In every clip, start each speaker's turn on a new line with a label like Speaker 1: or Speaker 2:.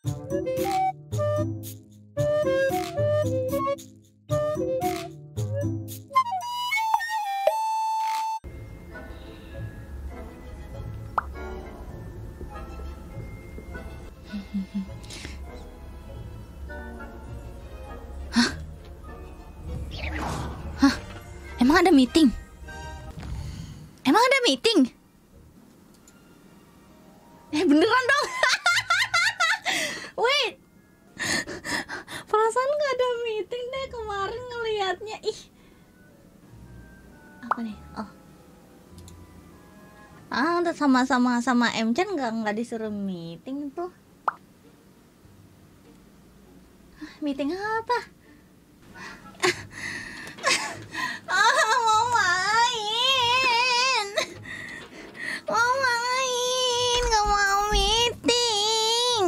Speaker 1: Emang ada meeting? Emang ada meeting? Beneran dong. Wait. Perasaan gak ada meeting deh kemarin ngelihatnya. Ih. Apa nih? Oh. Sama M-Chan nggak disuruh meeting tuh. Meeting apa? Mau main. Mau main, nggak mau meeting.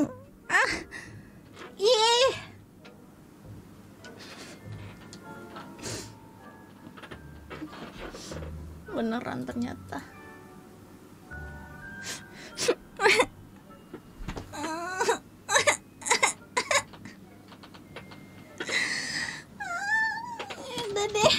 Speaker 1: Ih. Beneran ternyata. Udah deh.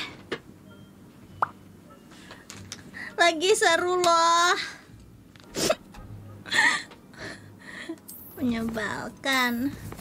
Speaker 1: Lagi seru loh. Menyebalkan.